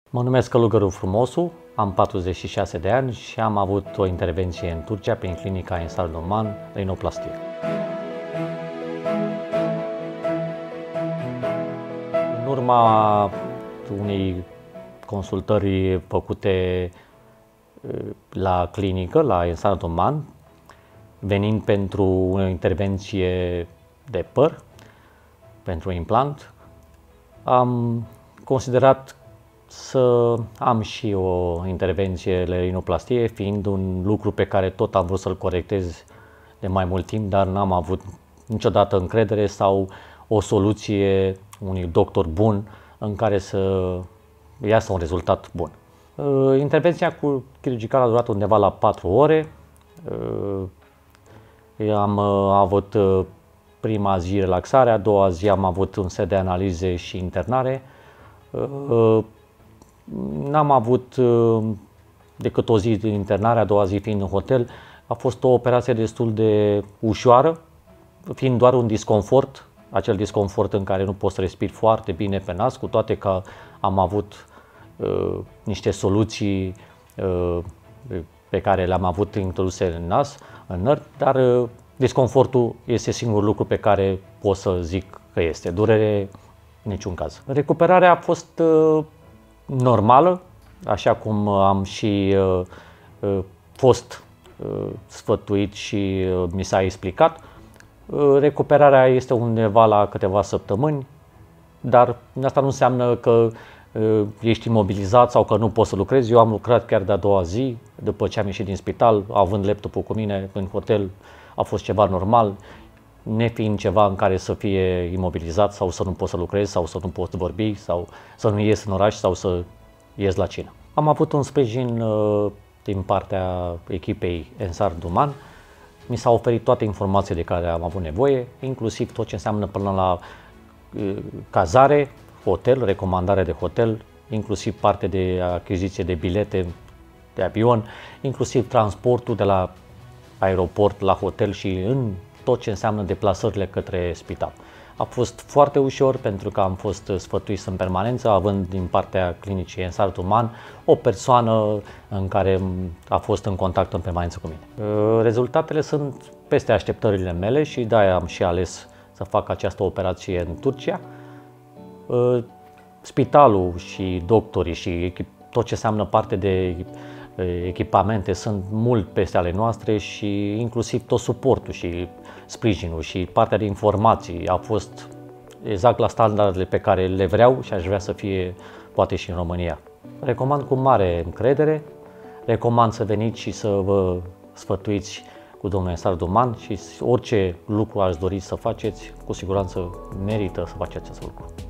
Mă numesc Călugăru Frumosu, am 46 de ani și am avut o intervenție în Turcia prin clinica Ensar Doman, rinoplastie. În urma unei consultări făcute la clinică, la Ensar Doman, venind pentru o intervenție de păr, pentru implant, am considerat să am și o intervenție la rinoplastie, fiind un lucru pe care tot am vrut să-l corectez de mai mult timp, dar n-am avut niciodată încredere sau o soluție unui doctor bun în care să iasă un rezultat bun. Intervenția chirurgicală a durat undeva la 4 ore. Am avut prima zi relaxare, a doua zi am avut un set de analize și internare. N-am avut decât o zi de internare, a doua zi fiind în hotel. A fost o operație destul de ușoară, fiind doar un disconfort, acel disconfort în care nu poți să respiri foarte bine pe nas, cu toate că am avut niște soluții pe care le-am avut introduse în nas, în nări, dar disconfortul este singurul lucru pe care pot să zic că este. Durere, în niciun caz. Recuperarea a fost normală, așa cum am și fost sfătuit și mi s-a explicat. Recuperarea este undeva la câteva săptămâni, dar asta nu înseamnă că ești imobilizat sau că nu poți să lucrezi. Eu am lucrat chiar de-a doua zi, după ce am ieșit din spital, având laptopul cu mine în hotel, a fost ceva normal, nefiind ceva în care să fie imobilizat sau să nu poți să lucrezi sau să nu poți vorbi sau să nu ies în oraș sau să ies la cină. Am avut un sprijin din partea echipei Ensar Doman. Mi s-au oferit toate informațiile de care am avut nevoie, inclusiv tot ce înseamnă până la cazare, hotel, recomandare de hotel, inclusiv parte de achiziție de bilete de avion, inclusiv transportul de la aeroport la hotel și în tot ce înseamnă deplasările către spital. A fost foarte ușor pentru că am fost sfătuit în permanență, având din partea clinicii Ensar Doman o persoană în care a fost în contact în permanență cu mine. Rezultatele sunt peste așteptările mele și de-aia am și ales să fac această operație în Turcia. Spitalul și doctorii și tot ce înseamnă parte de echipamente sunt mult peste ale noastre și inclusiv tot suportul și sprijinul și partea de informații a fost exact la standardele pe care le vreau și aș vrea să fie poate și în România. Recomand cu mare încredere, recomand să veniți și să vă sfătuiți cu domnul Ensar Doman și orice lucru ați dori să faceți, cu siguranță merită să faceți acest lucru.